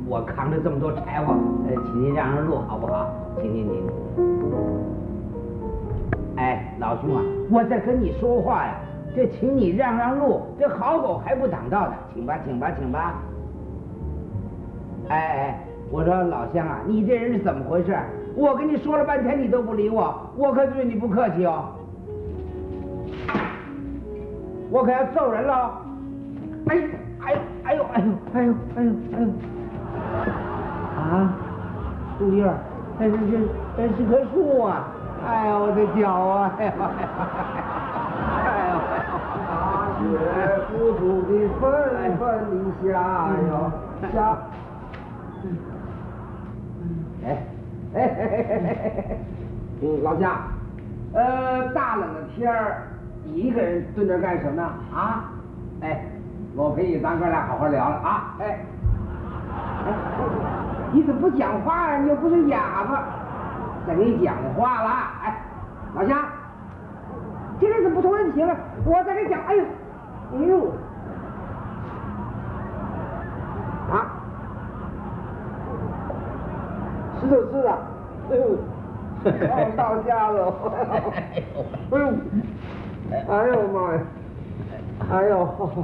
我扛着这么多柴火，请您让让路好不好？请您。哎，老兄啊，我在跟你说话呀，这请你让让路，这好狗还不挡道呢，请吧。哎，我说老乡啊，你这人是怎么回事？我跟你说了半天，你都不理我，我可对你不客气哦，我可要揍人喽！哎呦！啊，树叶，这是棵树啊！哎呦，我的脚啊！哎呦！ 雪不住的纷纷地下哟下。老乡，大冷的天儿，你一个人蹲这干什么呢？啊？哎，我陪你咱哥俩好好聊聊啊！哎，你怎么不讲话呀？你又不是哑巴。再给你讲话了，哎，老乡，今天怎么不同人情了？我再给你讲，哎呦，啊，石头吃的，到家了，哎呦妈呀，哎呦，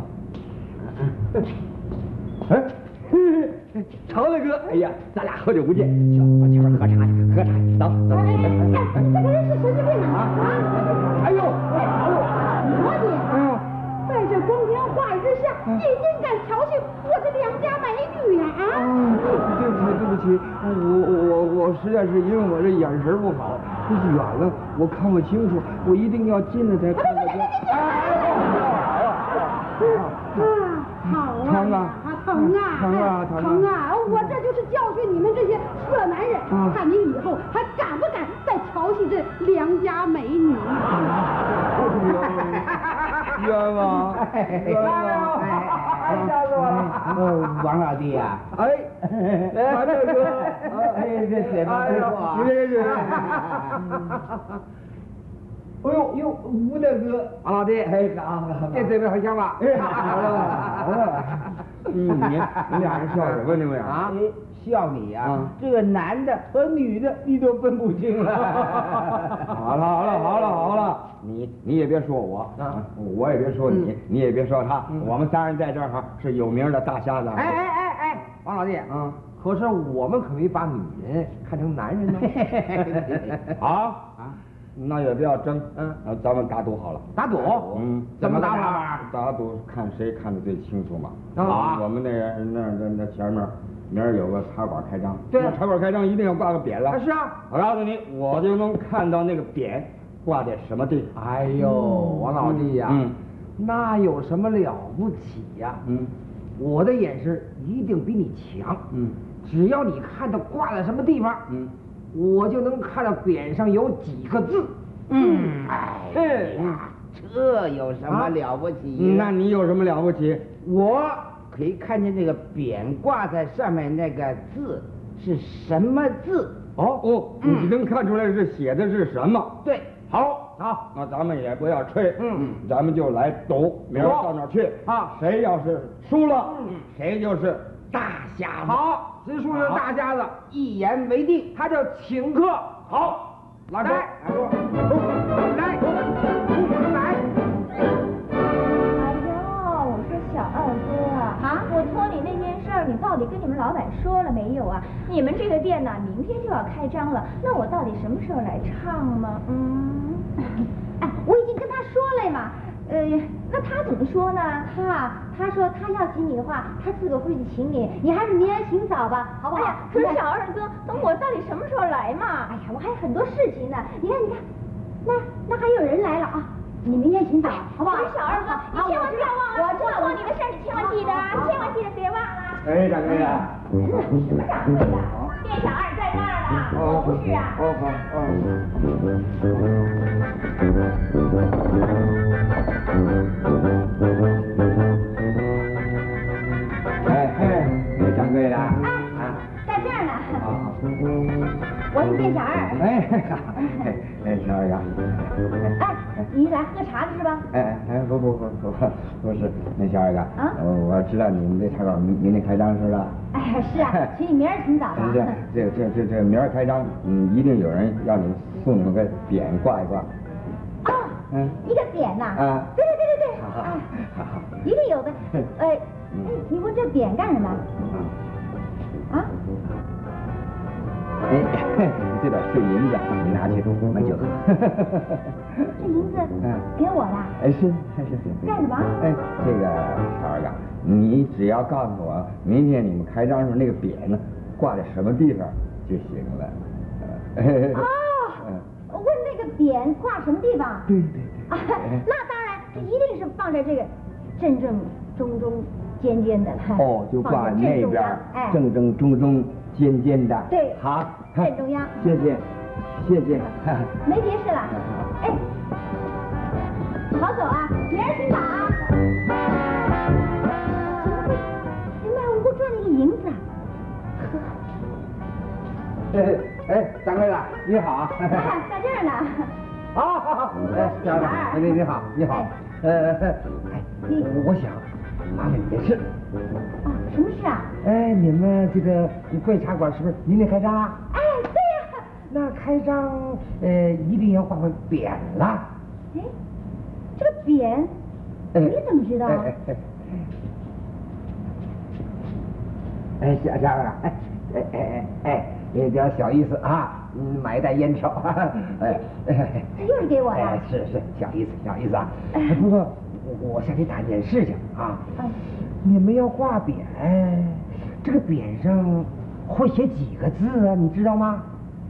哎。常大哥，哎呀，咱俩好久不见，到前面喝茶去，走。 这个人是神经病啊！ 哎呦， 我的，在这光天化日之下，你竟敢调戏我的良家美女呀！啊！ 对不起，我实在是因为我这眼神不好，远了我看不清楚，我一定要近了才看得见。 好啊！疼啊！我这就是教训你们这些色男人，看你以后还敢不敢再调戏这良家美女？ 冤枉！ 吓死我了！王老弟呀！ 哎，王大哥， 这嘴巴不错啊！ 哎呦，吴大哥，王老弟，这嘴巴很香吧？好了。你俩人笑什么？你们俩啊？笑你呀！这个男的和女的你都分不清了。 好了，你也别说我，我也别说你，你也别说他，我们仨人在这儿是有名的大瞎子。哎，王老弟，可是我们可没把女人看成男人呢。好。那也不要争，咱们打赌好了。打赌？怎么打法？打赌看谁看得最清楚嘛。好，我们那前面明儿有个茶馆开张，对，茶馆开张一定要挂个匾了。是啊，我告诉你，我就能看到那个匾挂在什么地方。哎呦，王老弟呀，那有什么了不起呀？我的眼神一定比你强。只要你看到挂在什么地方，我就能看到匾上有几个字。 这有什么了不起？ 那你有什么了不起？ 我可以看见这个匾挂在上面那个字是什么字？你能看出来是写的是什么？对，好，那咱们也不要吹，咱们就来赌，明儿到那儿去啊，谁要是输了，谁就是大瞎子。好，谁输了大瞎子，一言为定，他就请客。好，来，来。 哎呦，我说小二哥啊，我托你那件事儿，你到底跟你们老板说了没有啊？你们这个店呢，明天就要开张了，那我到底什么时候来唱呢？哎，我已经跟他说了嘛。那他怎么说呢？他说他要请你的话，他自个会去请你，你还是明儿请早吧，好不好？哎呀，可是小二哥，等我到底什么时候来嘛？哎呀，我还有很多事情呢。你看，那还有人来了啊！你明天请早，好不好？小二哥，你千万不要忘了，我托你的事儿，你千万记得，千万记得别忘了。 哎，掌柜的。 什么掌柜的？店小二在那儿呢，我不是啊。 哎，掌柜的。 在这儿呢。 我是店小二。 小二呀。 你来喝茶的是吧？ 不是，那小二哥，我知道你们这茶馆明天开张是吧？ 是啊，请你明儿挺早的。 这明儿开张，一定有人要你送你们个匾挂一挂。 一个匾呐？对，好，一定有的。你问这匾干什么？ 这点碎银子你拿去买酒喝。 这银子给我的？ 是。 干什么？ 这个小二哥，你只要告诉我明天你们开张时候那个匾呢挂在什么地方就行了。 问那个匾挂什么地方？ 对。 那当然，这一定是放在这个正正中中尖尖的。 就挂那边正正中中尖尖的。 对， 好， 正中央。谢谢。没别事了。好走啊，明儿挺早啊。怎么会平白无故赚了一个银子？ 掌柜的你好。 在这儿呢。 好。小二，你好。我想麻烦你件事。 什么事啊？ 你们这个贵茶馆是不是明天开张啊？ 对呀。 那开张一定要挂个匾了。 这个匾，你怎么知道？ 小二啊，有点小意思啊，买一袋烟条。 又是给我的？ 是小意思啊。不过我向你打一件事情啊。你们要挂匾，这个匾上会写几个字啊？你知道吗？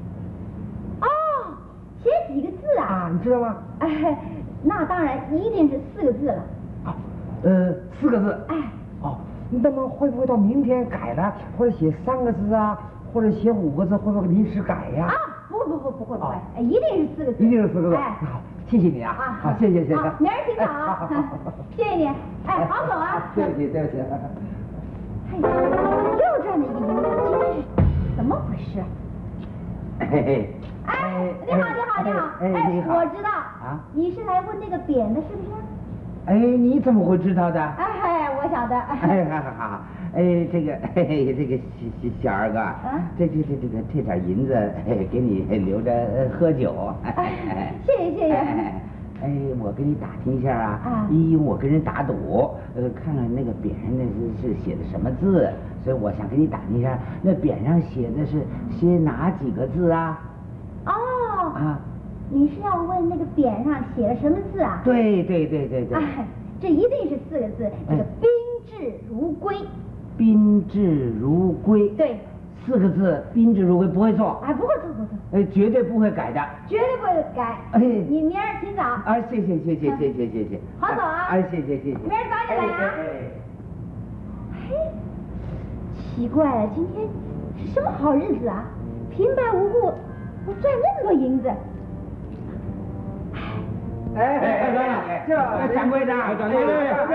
写几个字啊？ 你知道吗？ 那当然一定是4个字了。 4个字。那么会不会到明天改了，或者写3个字啊，或者写5个字，会不会临时改呀？ 不会，一定是4个字。 一定是4个字。好，谢谢你啊。好，谢谢。 明儿挺早。谢谢你。好走啊。 对不起。 又赚了一个银子，今天是怎么回事？你好。我知道。你是来问那个匾的，是不是？ 你怎么会知道的？ 我晓得。 好。这个小二哥，这点银子给你留着喝酒。 谢谢。 我跟你打听一下啊，因为我跟人打赌，看看那个匾上那是写的什么字，所以我想跟你打听一下，那匾上写的是写哪几个字啊？ 你是要问那个匾上写了什么字啊？ 对。 这一定是4个字，这个宾至如归。 宾至如归。对，4个字，宾至如归不会错。 不会错。 绝对不会改的。 绝对不会改。你明儿挺早。谢。好走啊。 谢谢。 明儿早点来啊。奇怪了，今天是什么好日子啊？平白无故我赚那么多银子。 掌柜的，掌柜的，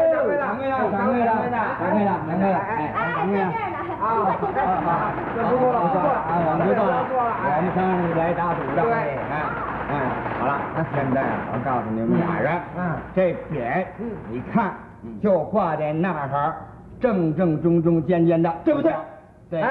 我们知道了，我们3人来打赌的。好了，现在我告诉你们俩人，这匾，你看，就挂在那儿，正正中尖尖的，对不对？对。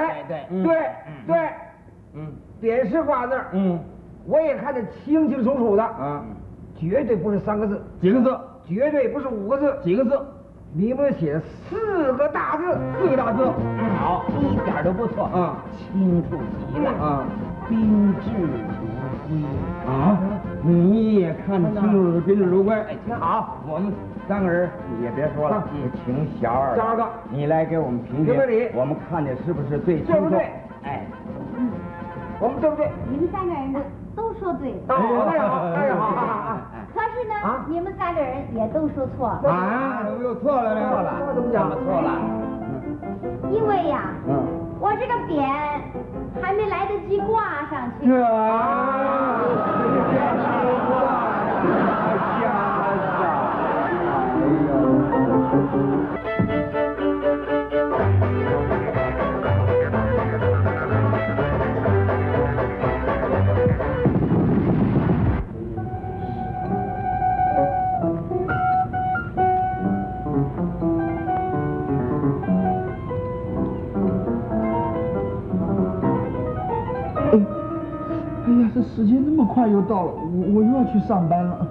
匾是挂那儿，我也看得清清楚楚的，绝对不是3个字，几个字？绝对不是5个字，几个字？你们写4个大字，4个大字。好，一点都不错，清楚极了，宾至如归。你也看得清楚，宾至如归。挺好，我们3个人也别说了，请小二哥，你来给我们评评理，我们看的是不是最清楚？对不对？我们对不对？ 你们3个人呢都说对了。 好。 可是呢，你们3个人也都说错了。 怎么又错了呢？怎么错了？ 因为呀，我这个匾还没来得及挂上去。 呀，这时间这么快又到了，我又要去上班了。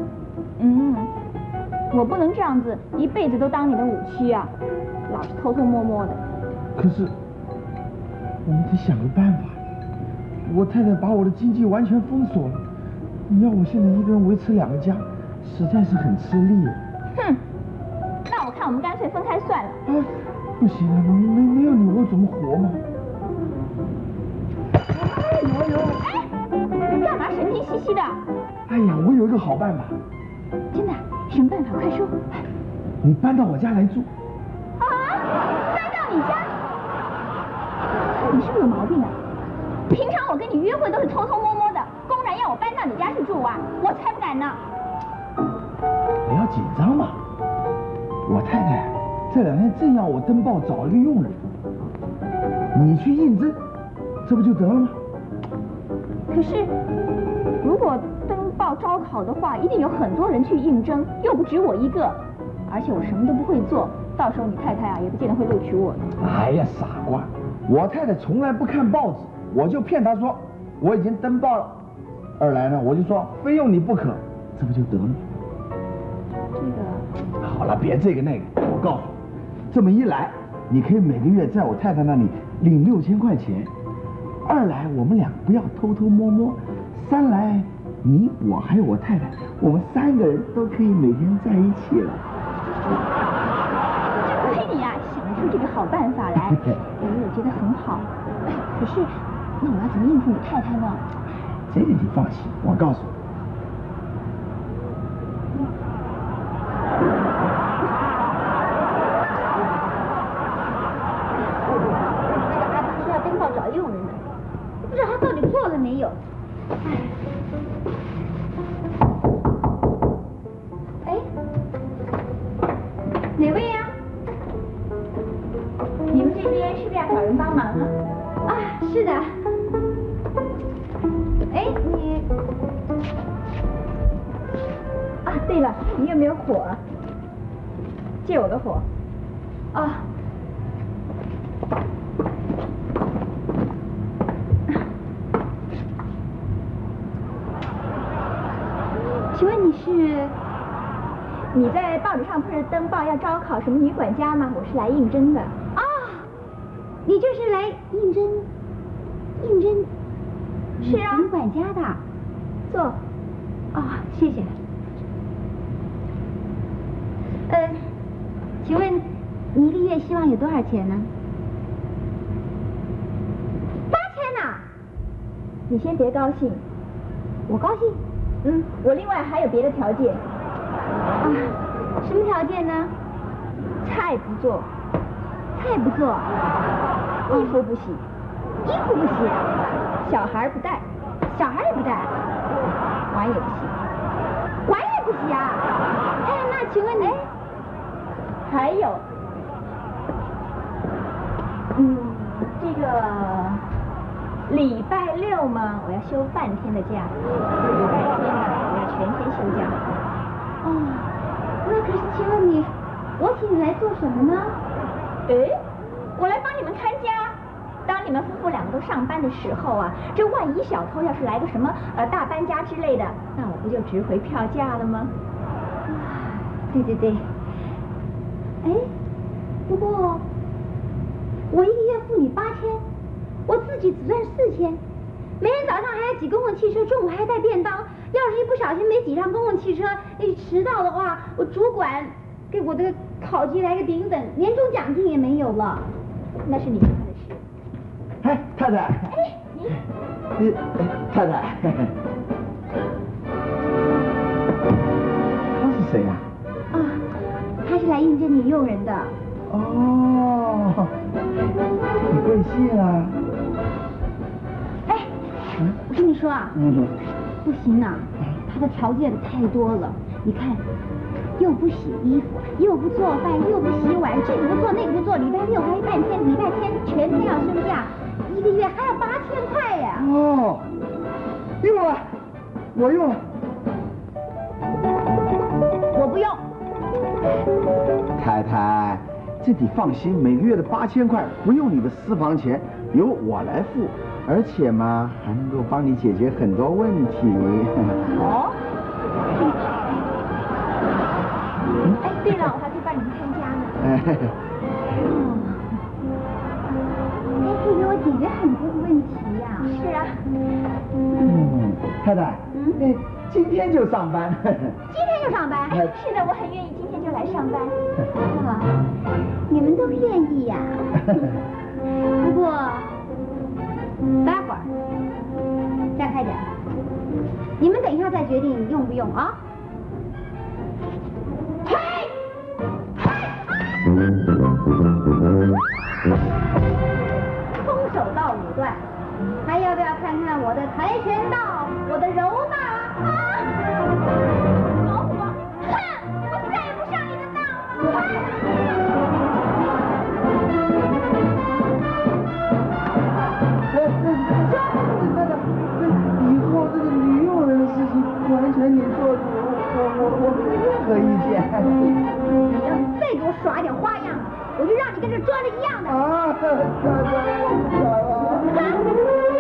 我不能这样子一辈子都当你的武器啊，老是偷偷摸摸的。 可是，我们得想个办法。我太太把我的经济完全封锁了，你要我现在一个人维持2个家，实在是很吃力。 哼，那我看我们干脆分开算了。 啊，不行啊，没有你我怎么活嘛？ 哎，你干嘛神经兮兮的？ 哎呀，我有一个好办法。 真的？什么办法？快说。 你搬到我家来住。 啊？搬到你家？你是不是有毛病啊？平常我跟你约会都是偷偷摸摸的，公然要我搬到你家去住啊？我才不敢呢！ 不要紧张嘛，我太太这2天正要我登报找一个佣人，你去应征，这不就得了吗？ 可是，如果登报招考的话，一定有很多人去应征，又不止我一个，而且我什么都不会做，到时候你太太啊也不见得会录取我的。 哎呀，傻瓜，我太太从来不看报纸，我就骗她说我已经登报了。二来呢，我就说非用你不可，这不就得了吗？ 这个好了，别这个那个，我告诉你，这么一来，你可以每个月在我太太那里领6000块钱。2来，我们俩不要偷偷摸摸。3来，你我还有我太太，我们3个人都可以每天在一起了。 真亏你啊，想出这个好办法来，我觉得很好。可是，那我要怎么应付你太太呢？ 这个你放心，我告诉你。 阿爸说要登报找佣人的，不知道他到底做了没有。哎，哪位呀？你们这边是不是要找人帮忙啊？啊，是的。哎，你啊，对了，你有没有火？借我个火。啊。请问你在报纸上不是登报要招考什么女管家吗？我是来应征的。啊，你这是来应征？是啊，女管家的。坐。啊，谢谢。请问你一个月希望有多少钱呢？8000呐！你先别高兴。我高兴？我另外还有别的条件。啊，什么条件呢？菜不做，衣服不洗，小孩不带，也不带，碗也不洗啊！哎，那请问你，还有，这个礼拜6嘛，我要休半天的假，礼拜天呢，我要全天休假。哦，那可是请问你，我请你来做什么呢？我来帮你们看家。当你们夫妇2个都上班的时候啊，这万一小偷要是来个什么大搬家之类的，那我不就值回票价了吗？对。不过我一个月付你8000，我自己只赚4000，每天早上还要挤公共汽车，中午还要带便当。要是一不小心没挤上公共汽车，迟到的话，我主管给我的考绩来个顶等，年终奖金也没有了。那是你家的事。 哎，太太。你太太。他是谁呀？ 啊，他是来应征你佣人的。 哦，你贵姓啊？ 我跟你说啊，不行啊，他的条件太多了。你看，又不洗衣服，又不做饭，又不洗碗，这个不做那个不做，礼拜6还半天，礼拜天全天要休假，一个月还要8000块呀。 哦，用了，我用了。 我不用。 太太，这你放心，每个月的8000块不用你的私房钱，由我来付。 而且嘛，还能够帮你解决很多问题。 哦。哎，对了，我还可以帮你们看家呢。哎，可以给我解决很多的问题呀。是啊。 太太，今天就上班。 今天就上班？是的，我很愿意今天就来上班。哇，你们都愿意呀。不过，待会儿站开点，你们等一下再决定用不用啊。嘿，空手道5段，还要不要看看我的跆拳道，我的柔道啊？老虎，哼，我再也不上你的当了。 以后这个女佣人的事情完全你做主，我没有任何意见。 你要是再给我耍一点花样，我就让你跟这装着一样的。 啊，太太，我不敢了。